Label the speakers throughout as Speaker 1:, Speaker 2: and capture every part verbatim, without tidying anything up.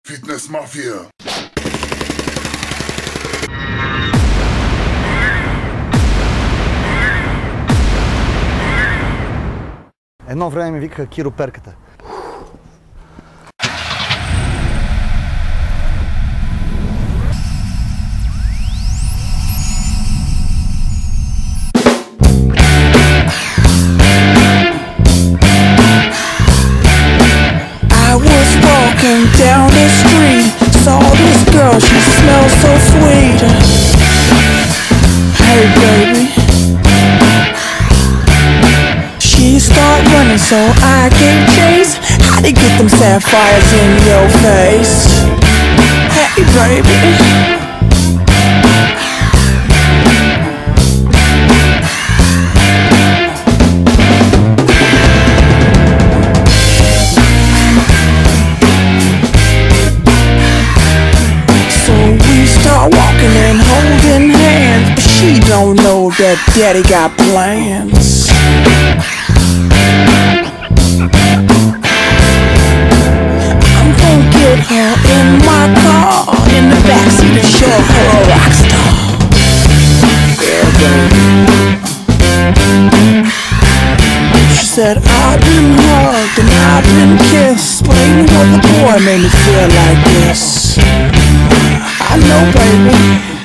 Speaker 1: Fitness Mafia.
Speaker 2: Едно време ми викаха Киро Перката.
Speaker 3: Down the street, saw this girl, she smells so sweet. Hey baby, she start running so I can't chase. How to get them sapphires in your face? Hey baby, walking and holding hands, but she don't know that daddy got plans. I'm gonna get her in my car, in the backseat and show her a rock star. Yeah, baby. She said, I've been hugged and I've been kissed, but ain't no other boy made me feel like this. I know, baby.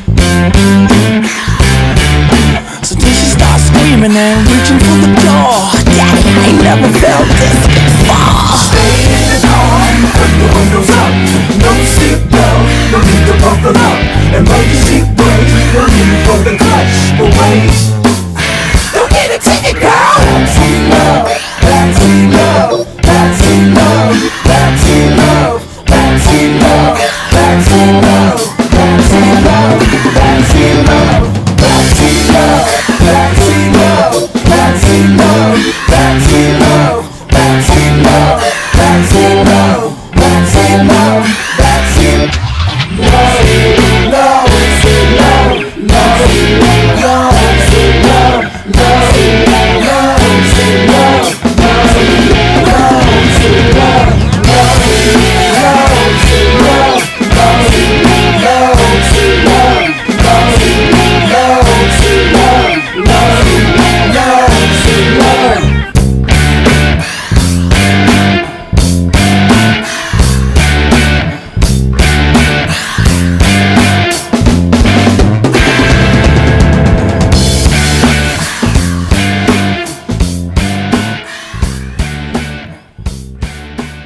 Speaker 3: So then she starts screaming and reaching for the door. Daddy, I ain't never felt this before.
Speaker 4: Stay in the car, put the windows up. No seatbelt, no need to buckle up. Emergency brake, no need for the clutch. But wait, don't get a ticket, girl. Backseat love, backseat love, backseat love, backseat love, backseat love, backseat love. Backseat love, backseat love, backseat love, backseat love, backseat love, backseat love, backseat love, backseat love, backseat love, backseat love, love,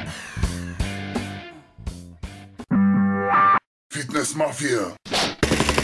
Speaker 1: Fitness Mafia.